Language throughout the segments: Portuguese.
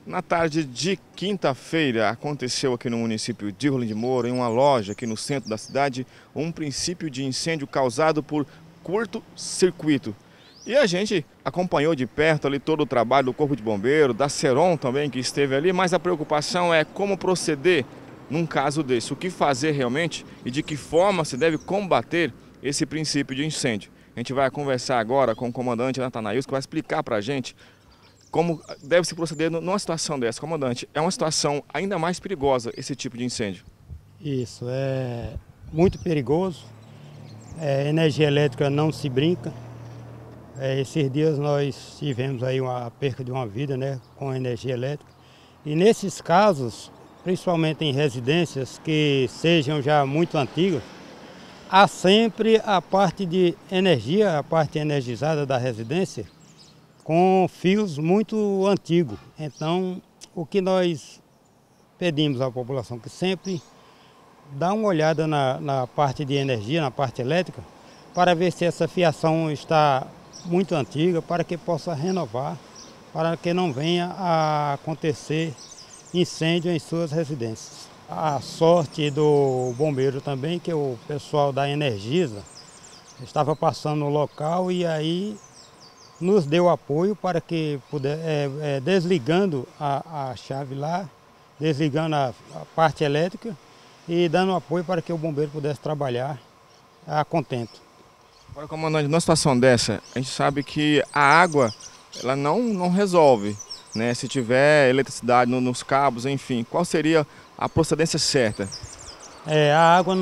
Na tarde de quinta-feira, aconteceu aqui no município de Rolim de Moura, em uma loja aqui no centro da cidade, um princípio de incêndio causado por curto-circuito. E a gente acompanhou de perto ali todo o trabalho do Corpo de Bombeiro, da Ceron também que esteve ali, mas a preocupação é como proceder num caso desse, o que fazer realmente e de que forma se deve combater esse princípio de incêndio. A gente vai conversar agora com o comandante Natanaílson, que vai explicar para a gente como deve se proceder numa situação dessa. Comandante, é uma situação ainda mais perigosa esse tipo de incêndio. Isso, é muito perigoso. Energia elétrica não se brinca. Esses dias nós tivemos aí uma perca de uma vida, né, com energia elétrica. E nesses casos, principalmente em residências que sejam já muito antigas, há sempre a parte de energia, a parte energizada da residência, com fios muito antigos. Então, o que nós pedimos à população que sempre dá uma olhada na parte de energia, na parte elétrica, para ver se essa fiação está muito antiga, para que possa renovar, para que não venha a acontecer incêndio em suas residências. A sorte do bombeiro também, que o pessoal da Energisa estava passando no local e aí nos deu apoio para que desligando a chave lá, desligando a parte elétrica e dando apoio para que o bombeiro pudesse trabalhar a contento. Agora, comandante, numa situação dessa, a gente sabe que a água ela não resolve, né? Se tiver eletricidade nos cabos, enfim, qual seria a procedência certa? A água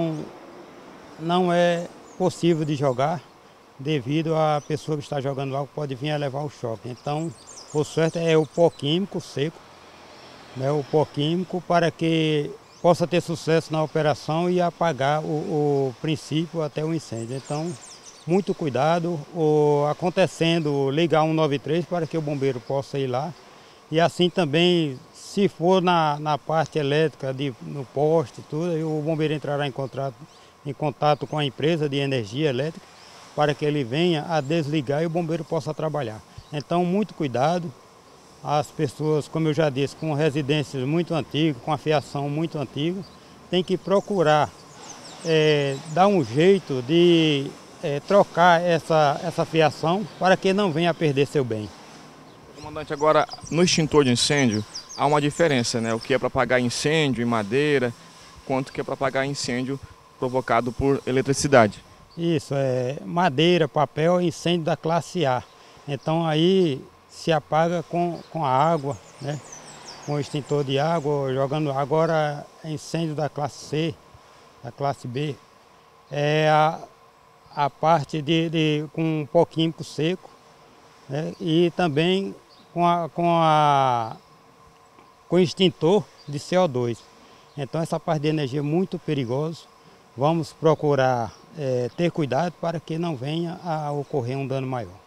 não é possível de jogar, devido à pessoa que está jogando água pode vir a levar o choque. Então, o certo é o pó químico seco, né, o pó químico, para que possa ter sucesso na operação e apagar o princípio até o incêndio. Então, muito cuidado, acontecendo, ligar 193 para que o bombeiro possa ir lá. E assim também, se for na parte elétrica, no poste, tudo, o bombeiro entrará em contato com a empresa de energia elétrica, para que ele venha a desligar e o bombeiro possa trabalhar. Então, muito cuidado. As pessoas, como eu já disse, com residências muito antigas, com a fiação muito antiga, tem que procurar dar um jeito de trocar essa fiação para que não venha a perder seu bem. Comandante, agora no extintor de incêndio há uma diferença, né? O que é para apagar incêndio em madeira, quanto que é para apagar incêndio provocado por eletricidade. Isso, madeira, papel, incêndio da classe A. Então aí se apaga com a água, né? Com o extintor de água, jogando. Agora incêndio da classe C, da classe B, é a parte com um pó químico seco, né? E também com o extintor de CO2. Então essa parte de energia é muito perigosa. Vamos procurar ter cuidado para que não venha a ocorrer um dano maior.